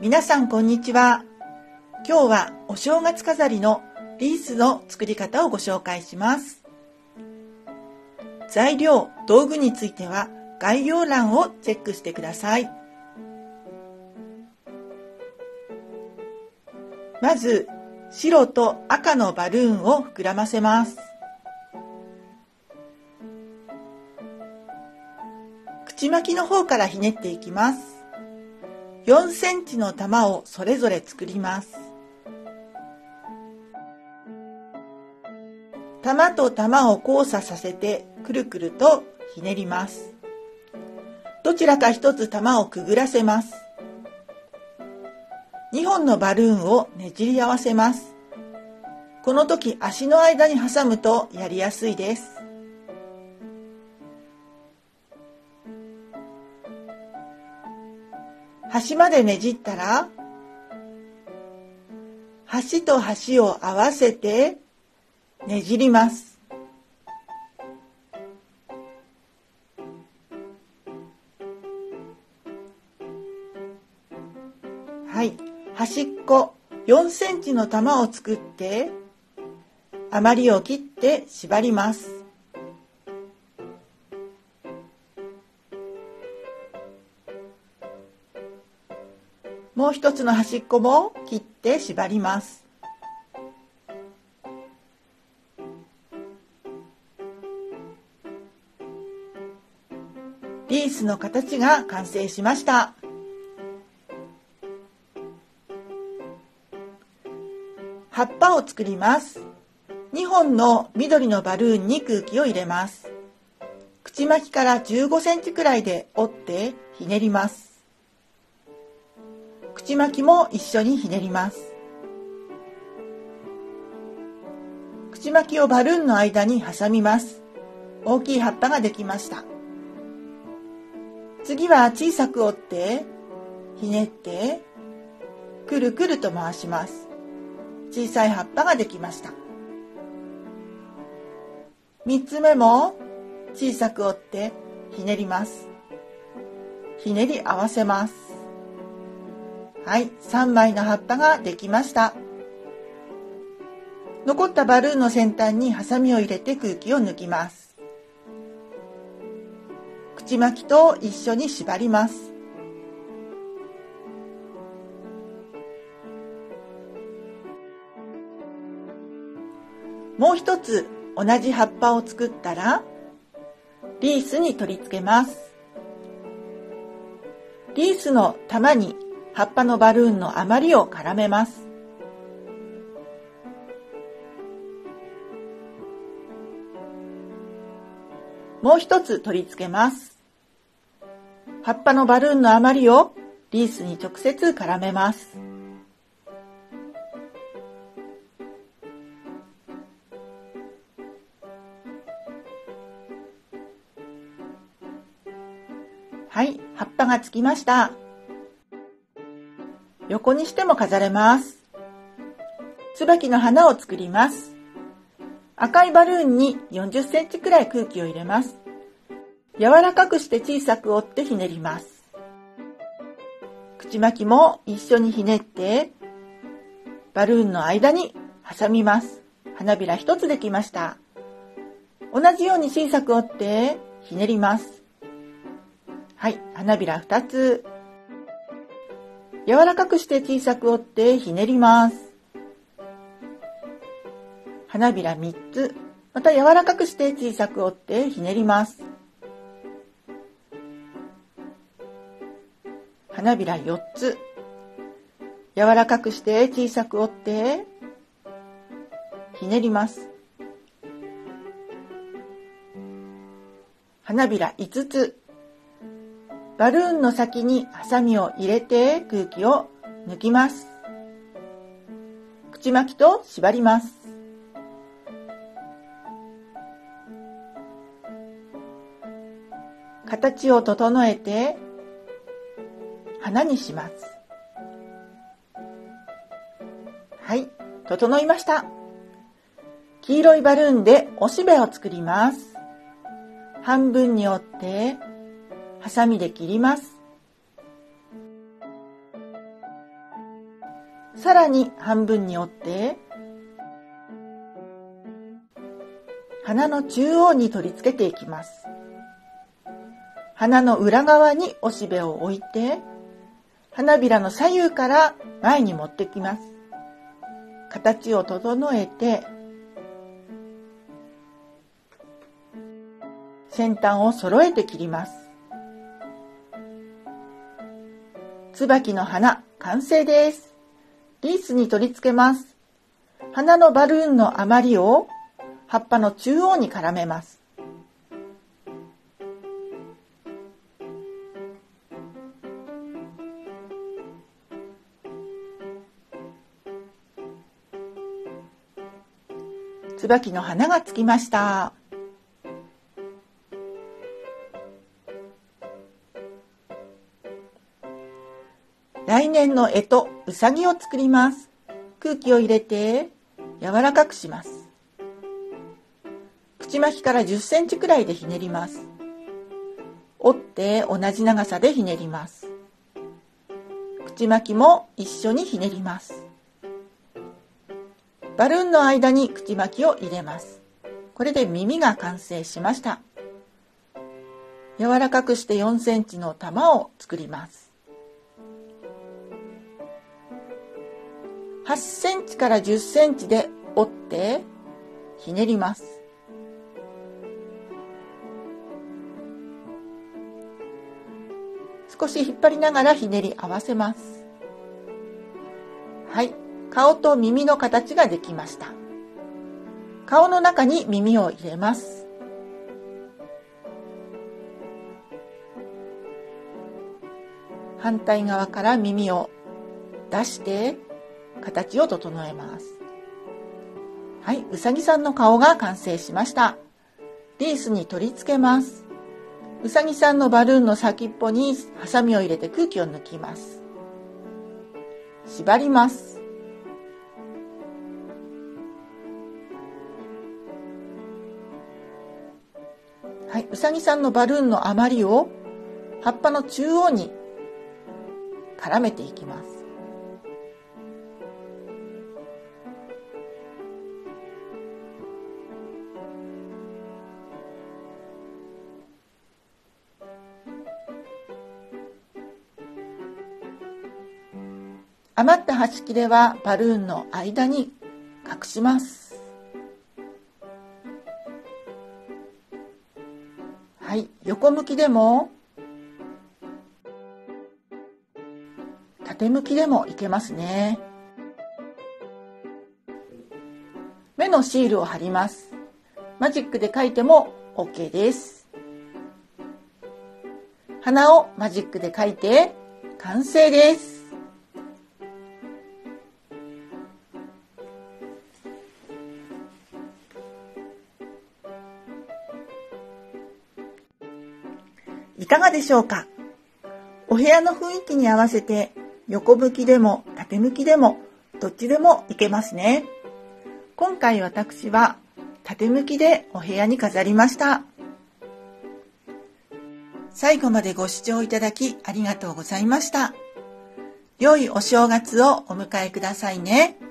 皆さんこんにちは。今日はお正月飾りのリースの作り方をご紹介します。材料・道具については概要欄をチェックしてください。まず白と赤のバルーンを膨らませます。口巻きの方からひねっていきます。4センチの玉をそれぞれ作ります。玉と玉を交差させてくるくるとひねります。どちらか一つ玉をくぐらせます。2本のバルーンをねじり合わせます。この時足の間に挟むとやりやすいです。端までねじったら、端と端を合わせてねじります。はい、端っこ4センチの玉を作って、余りを切って縛ります。もう一つの端っこも切って縛ります。リースの形が完成しました。葉っぱを作ります。2本の緑のバルーンに空気を入れます。口巻きから15センチくらいで折ってひねります。口巻きも一緒にひねります。口巻きをバルーンの間に挟みます。大きい葉っぱができました。次は小さく折ってひねってくるくると回します。小さい葉っぱができました。3つ目も小さく折ってひねります。ひねり合わせます。はい、3枚の葉っぱができました。残ったバルーンの先端にハサミを入れて空気を抜きます。口巻きと一緒に縛ります。もう一つ同じ葉っぱを作ったら、リースに取り付けます。リースの玉に葉っぱのバルーンの余りを絡めます。もう一つ取り付けます。葉っぱのバルーンの余りをリースに直接絡めます。はい、葉っぱがつきました。横にしても飾れます。椿の花を作ります。赤いバルーンに40センチくらい空気を入れます。柔らかくして小さく折ってひねります。口巻きも一緒にひねってバルーンの間に挟みます。花びら一つできました。同じように小さく折ってひねります。はい、花びら2つ。柔らかくして小さく折ってひねります。花びら3つ。また柔らかくして小さく折ってひねります。花びら4つ。柔らかくして小さく折ってひねります。花びら5つ。バルーンの先にハサミを入れて空気を抜きます。口巻きと縛ります。形を整えて花にします。はい、整いました。黄色いバルーンでおしべを作ります。半分に折ってハサミで切ります。 さらに半分に折って花の中央に取り付けていきます。花の裏側におしべを置いて、花びらの左右から前に持ってきます。形を整えて、先端を揃えて切ります。椿の花、完成です。リースに取り付けます。花のバルーンの余りを葉っぱの中央に絡めます。椿の花がつきました。来年の干支、うさぎを作ります。空気を入れて柔らかくします。口巻きから10センチくらいでひねります。折って同じ長さでひねります。口巻きも一緒にひねります。バルーンの間に口巻きを入れます。これで耳が完成しました。柔らかくして4センチの玉を作ります。8センチから10センチで折ってひねります。少し引っ張りながらひねり合わせます。はい、顔と耳の形ができました。顔の中に耳を入れます。反対側から耳を出して形を整えます。はい、うさぎさんの顔が完成しました。リースに取り付けます。うさぎさんのバルーンの先っぽにハサミを入れて空気を抜きます。縛ります。はい、うさぎさんのバルーンの余りを葉っぱの中央に絡めていきます。余った端切れはバルーンの間に隠します。はい、横向きでも縦向きでもいけますね。目のシールを貼ります。マジックで描いても OK です。鼻をマジックで描いて完成です。いかがでしょうか？お部屋の雰囲気に合わせて横向きでも縦向きでもどっちでもいけますね。今回私は縦向きでお部屋に飾りました。最後までご視聴いただきありがとうございました。良いお正月をお迎えくださいね。